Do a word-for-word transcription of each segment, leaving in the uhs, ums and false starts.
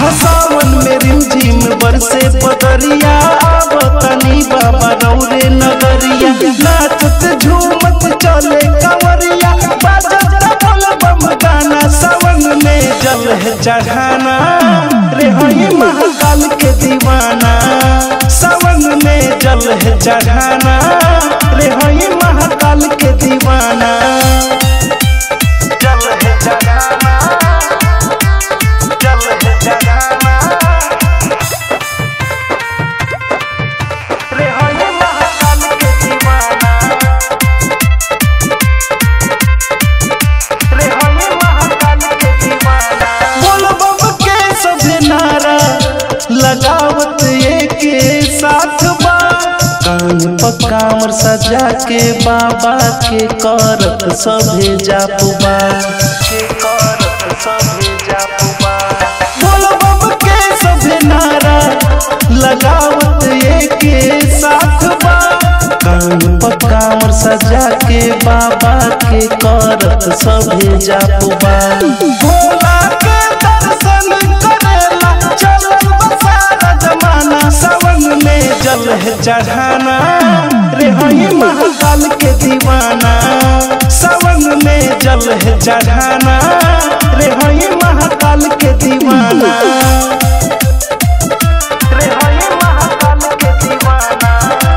सावन में रिमझिम बरसे बदरिया आवतनी बाबा रौरे नगरिया नाचत झूमत चले कंवरिया बाजत ढोल बम गाना सावन में जल है चढ़ाना रे हई महाकाल के दीवाना सावन में जल है चढ़ाना रे हई महाकाल के दीवाना जल है चढ़ाना जल है चढ़ाना रे हई महाकाल के दीवाना रे हई महाकाल के दीवाना बोल बम के सभे नारा लगावत एक साथ बा कान पकामर सजा के बाबा के करत सभे जापुबा के करत सभे जापुबा बोल बम के सभे नारा लगावत एक साथ बा कान पकामर सजा के बाबा के करत सभे जापुबा भोला के दर्शन करेला चलल बसारा जमाना सावन में जल है चढ़ाना रे हई महाकाल के दीवाना सावन में जल है चढ़ाना रे हई महाकाल के दीवाना रे हई महाकाल के दीवाना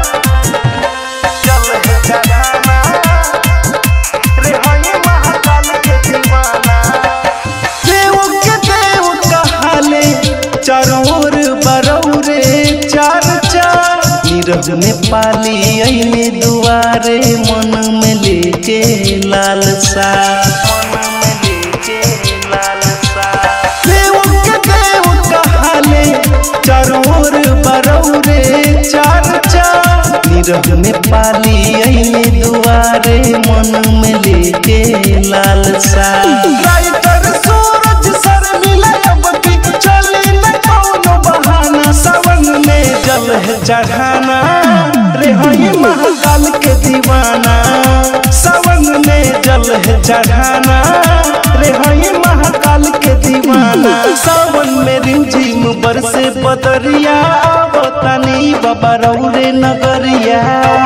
जल है चढ़ाना रे हई महाकाल के दीवाना देव के देव कहाले चारों ओर बरौरे चार चार नीरज में पाली अइले दुआरे मन में लेके लाल सा मन में लेके लाल सा देव के देव कहाले चारों ओर बरौरे चार चार नीरज में पाली अइले दुआरे मन में लेके लाल सा राइटर सूरज सर मिला अबकी चली न कौनो बहाना सावन में जल है चढ़ाना रे हई महाकाल के दीवाना सावन में जल है चढ़ाना रे हई महाकाल के दीवाना सावन में रिमझिम बरसे बदरिया आवतनी बाबा रौरे नगरिया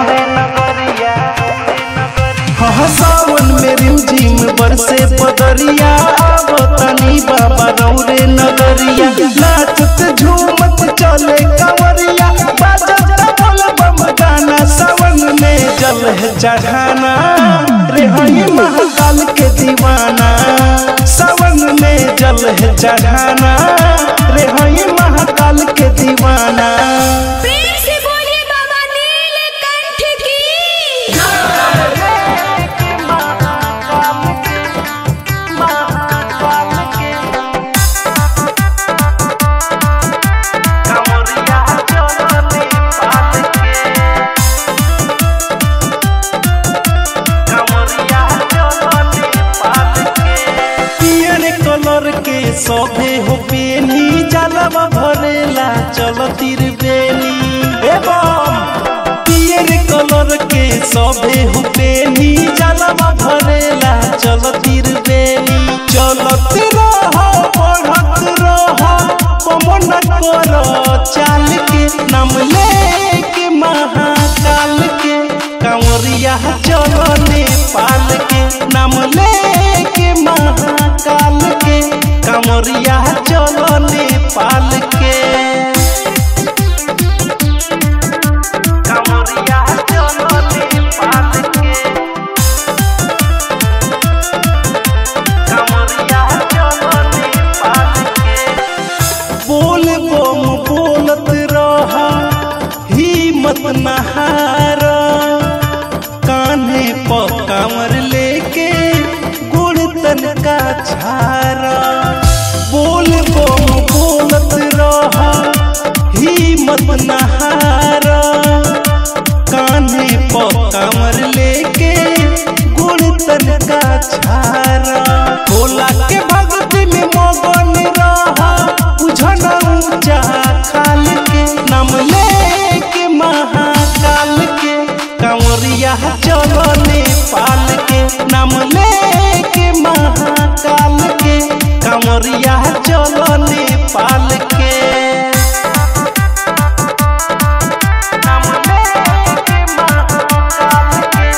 हाँ सावन में रिमझिम बरसे बदरिया आवतनी बाबा रौरे नगरिया नाचत झूमत चले कंवरिया बाजत ढोल बम गाना सावन में जल है चढ़ाना रे हई महाकाल के दीवाना सावन में जल है चढ़ाना रे हई महाकाल के दीवाना सभे हो बेनी जलवा भरेला चल तिर बेनी एवं पियर कलर के सभे हो बेनी जलवा भरेला चल तिर बेनी चलत रहो बढ़त रहो पवन कर चाल के नाम ले के महाकाल के कंवरिया चलो नेपाल के नाम ले के महाकाल के कंवरिया चलो नेपाल के कंवरिया चलो नेपाल के कंवरिया चलो नेपाल के बोल बम बोलत रहा हिम्मत नहार कान्हे पर कांवर लेके गुड़ तनका छारा बोल बम बोलत रहा हिम्मत नहारा कान्हे पर कांवर लेके गुड़ तनका छारा भोला के भक्ति में मगन रहा बुझना ऊंचा खाल के नाम ले के महाकाल के कंवरिया चलो नेपाल के नाम ले के महाकाल के कंवरिया चलो नेपाल नेपाल के नाम लेके महाकाल के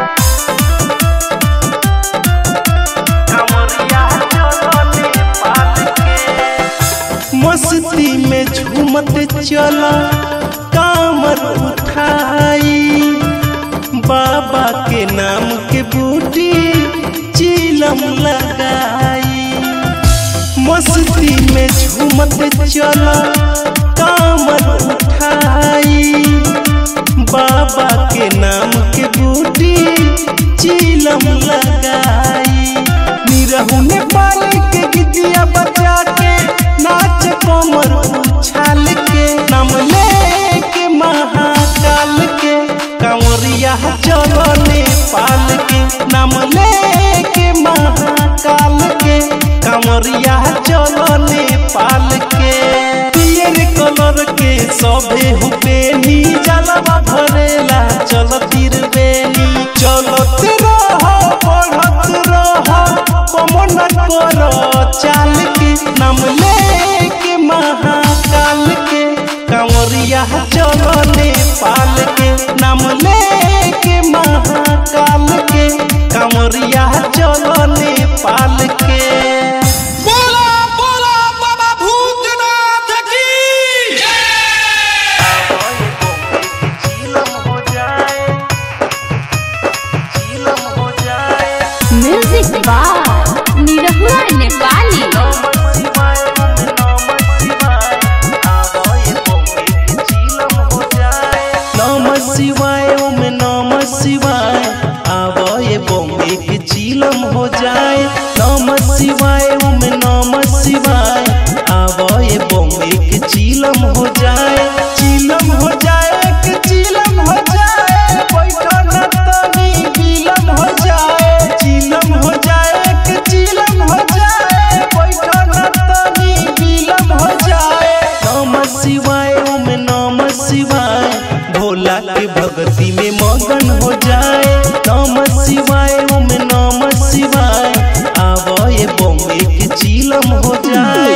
कांवरिया चलो नेपाल के मस्ती में झूमत चला कामर उठाई बाबा के नाम के बूटी चीलम लगाई मस्ती में झूमत चला कामर उठाई बाबा के नाम के बूटी चीलम लगाई निरहु नेपाल के गीतिया बजा के नाच कमर उछाल के नाम लेके महाकाल के कांवरिया चलो नेपाल के नाम लेके महाकाल के कांवरिया चलो नेपाल के पियर कलर के सभे हुबेनी जलवा भरेला चलती बेनी चलत रह बढ़त रह कमन करो चाल के नाम लेके महाकाल के कांवरिया चलो नेपाल के नाम लेके महाकाल के कांवरिया चलो नेपाल के बोला बोला बाबा भूतनाथ की चीलम हो जाए चीलम हो जाए म्यूजिक बाय निरहुआ नेपाली नमः शिवाय ओम नमः शिवाय आवो ये बॉम्बे के चीलम हो जाए नमः शिवाय ओम नमः शिवाय आवो ये बॉम्बे के चीलम हो जाए चीलम हो जाए के चीलम हो जाए बैठो न तनी बिलम हो जाए चीलम हो जाए के चीलम हो जाए बैठो न तनी बिलम हो जाए नमः शिवाय ओम नमः शिवाय भोला के भक्ति में मगन हो जाए नमः शिवाय ओम नमः शिवाय आवो ये बॉम्बे के चीलम हो जाए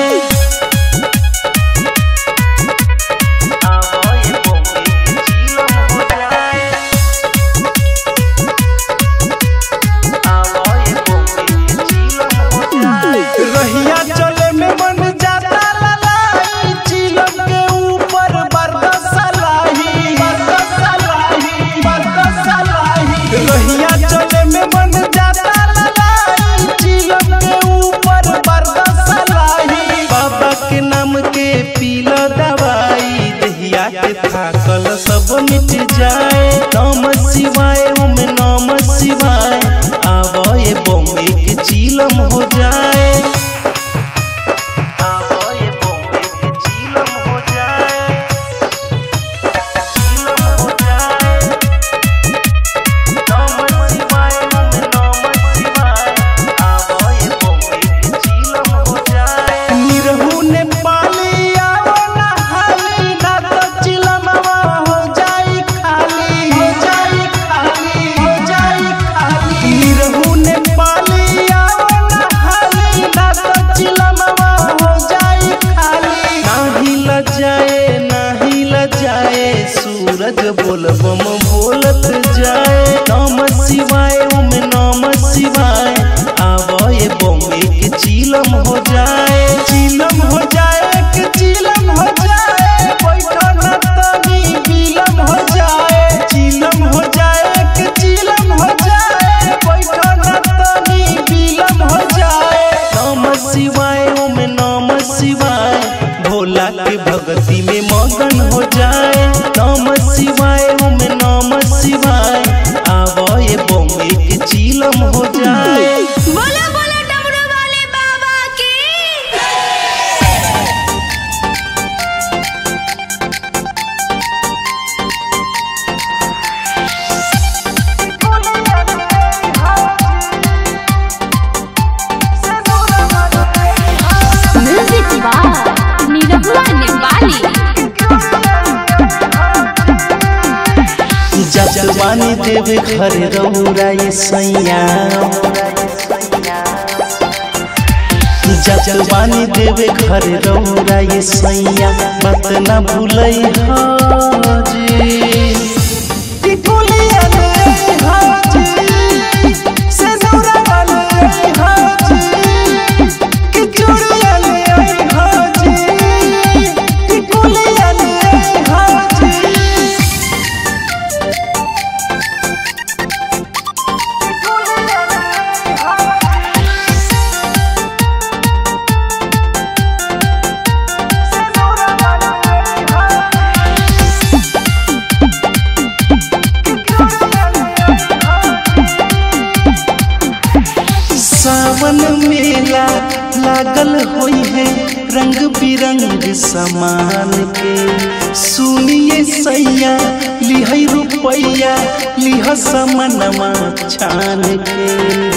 आवो ये बॉम्बे के चीलम हो जाए आवो ये बॉम्बे के चीलम हो जाए रहिया चले में मन जाता ललाई चीलम के ऊपर बरदसा लाही बरदसा लाही बरदसा लाही रहिया चले में मन जाता ललाई चीलम के ऊपर बरदसा लाही बाबा के नाम के पीला दवाई दहिया के थाकल सब मिट जाए नमः शिवाय ओम नमः शिवाय आवो ये बॉम्बे के चीलम हो जाए आवो ये बॉम्बे के चीलम हो जाए चीलम हो जाए नमः शिवाय ओम नमः शिवाय आवो ये बॉम्बे के चीलम हो जाए निरहु नेपाली आवो ना हाली ना तो चिलमवा हो जाई खाली हो जाई खाली हो जाई खाली निरहु नेपाली आवो ना हाली ना तो चिलमवा हो जाई खाली नाही लजाए नाही लजाए सूरज बोलबम बोलत जाए नमः शिवाय ओम नमः शिवाय आवो ये बॉम्बे के चीलम हो जाए चीलम हो जाए के चीलम हो जाए बैठो न तनी बिलम हो जाए चीलम हो जाए के चीलम हो जाए बैठो न तनी बिलम हो जाए नमः शिवाय ओम नमः शिवाय भोला के भक्ति में मगन हो जाए नमः शिवाय ओम नमः शिवाय आवो ये बॉम्बे के चीलम हो जाए बोला बोला डमरू वाले बाबा की म्यूजिक बाय निरहुआ नेपाली जगवानी देव घर रौरा ये सैया जजवानी देवे घर रौरा ये सैया बात ना भूलई हाजी टिकुलिया ले हाजी से नौरा वाले हाजी कि चूड़िया ले हाजी टिकुलिया ले हाजी सावन मेला लागल होई है रंग बिरंग सामान के सुनिए सैया लिह रुपैया लिह समनमा छान के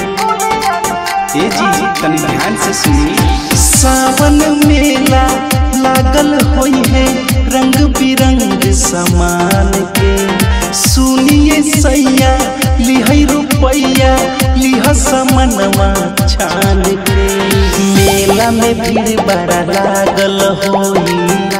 ए जी तनी ध्यान से सुनिए सावन मेला लागल होई है रंग बिरंग सामान के सुनिए सैया लिह रुपैया लिह समनमा छान के मेला में भीड़ बड़ा लागल होई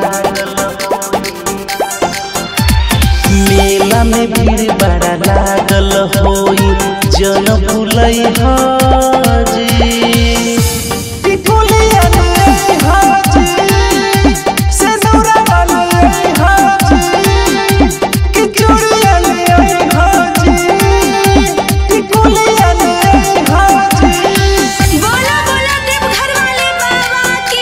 मेला में भीड़ बड़ा लागल होई जन भूलई हाजी टिकुलिया ले हाजी से नौरा वाले हाजी कि चूड़िया ले हाजी टिकुलिया ले हाजी बोला बोला देव घर वाले बाबा की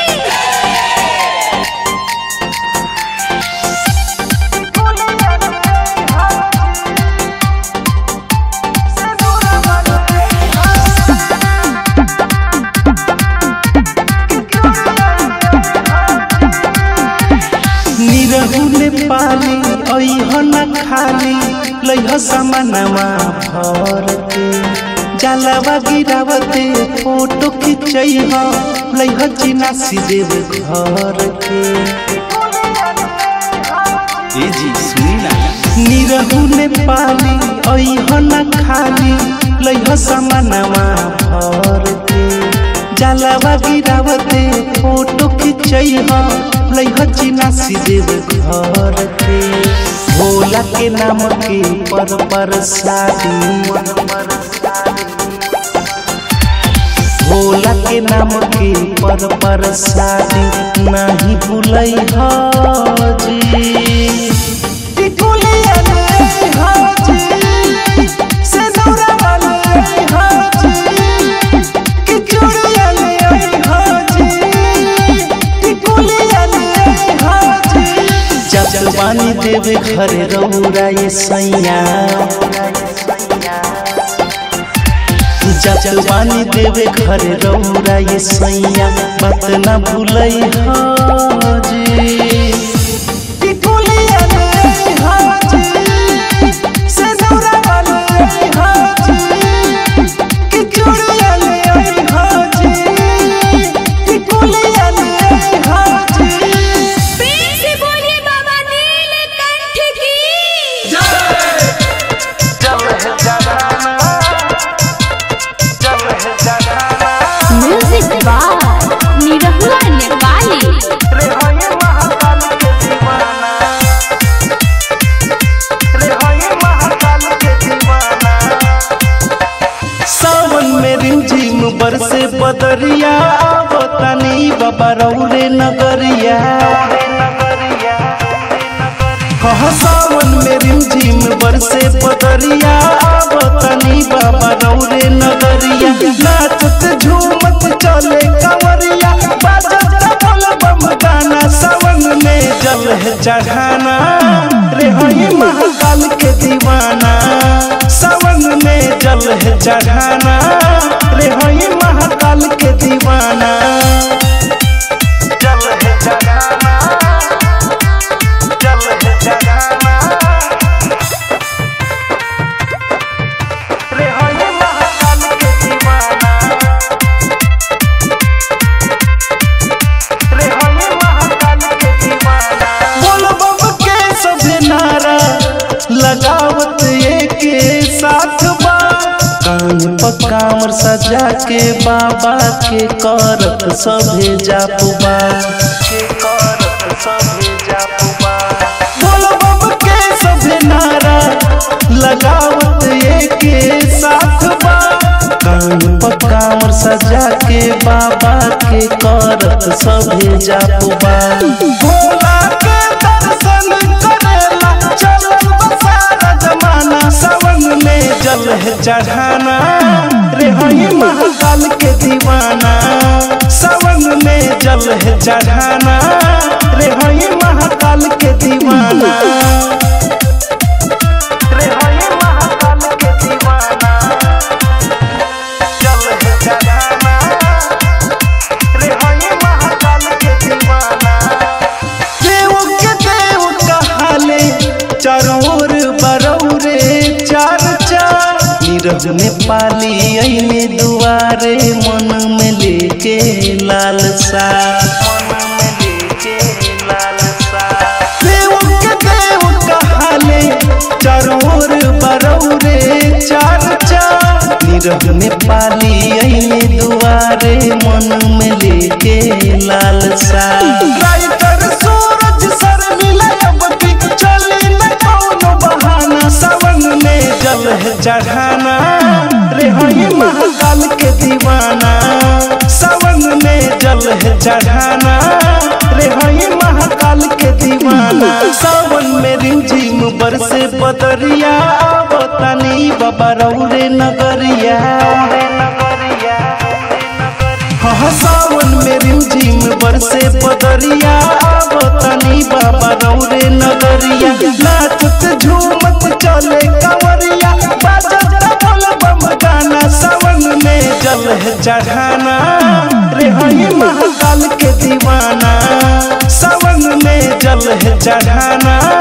निरहु ने पाली अइह न खाली लइह समानमा भर के जलवा गिरावते फोटो खिंचइह लइह चिनासी देव घर के ए जी सुनी ना निरहु ने पाली अइह न खाली लइह समानमा भर के जलवा गिरावते फोटो खिंचइह लइह चिनासी देव घर के भोला के नाम के पर पर शादी भोला के नाम के पर पर शादी नहीं भूलई हाजी टिकुलिया ले हाजी से नौरा वाले हाजी कि चूड़िया ले हाजी टिकुलिया ले हाजी जजवानी देवे घर रौरा ये सैया जजवानी देवे घर रौरा ये सैया बात ना भूलई हाजी टिकुलिया ले हाजी से नौरा वाले हाजी कि चूड़िया ले हाजी टिकुलिया ले हाजी प्रेम से बोलिए बाबा नीलकंठ की म्यूजिक बार निरहुआ नेपाली सावन में रिमझिम बरसे बदरिया बतानी बाबा रौरे नगरिया हाँ सावन में रिमझिम बरसे बदरिया बतानी बाबा रौरे नगरिया नाचत झूमत चले कंवरिया बाजत ढोल बम गाना सावन में जल है चढ़ाना रे हई महाकाल के दीवाना सावन में जल है चढ़ाना रे हई महाकाल के दीवाना जल है चढ़ाना जल है चढ़ाना रे हई महाकाल के दीवाना रे हई महाकाल के दीवाना बोल बम के सब नारा लगावत एक साथ बा कान पकाम कामर सजा के बाबा के करत सभे जापुबा के करत सभे जापुबा बोल बम के सभे नारा लगावत एके साथ बा कान पर कामर सजा के बाबा के करत सभे जापुबा भोला के दर्शन करेला चलल बसारा जमाना सावन में जल है चढ़ाना रे हई महाकाल के दीवाना सावन में जल है चढ़ाना रे हई महाकाल के दीवाना रे हई महाकाल के दीवाना जल है चढ़ाना रे हई महाकाल के दीवाना देव के देव कहाले चारों ओर बरौरे चार चार नीरज में पाली अइले दुआरे मन में लेके लालसा मन में लेके लालसा देव के देव कहाले चारों ओर बरौरे चार चार नीरज में पाली अइले दुआरे मन में लेके लालसा राइटर सूरज सर मिलायबती चली न कौनो बहाना सावन में जल है चढ़ाना रे हई महाकाल के दीवाना सावन में जल है चढ़ाना रे हई महाकाल के दीवाना सावन में रिमझिम बरसे बदरिया आवतानी बाबा रौरे नगरिया हाँ सावन में रिमझिम बरसे बदरिया आवतानी बाबा रौरे नगरिया नाचत झूमत चले कंवरिया बाजत ढोल बम गाना सावन में जल है चढ़ाना रे हई महाकाल के दीवाना सावन में जल है चढ़ाना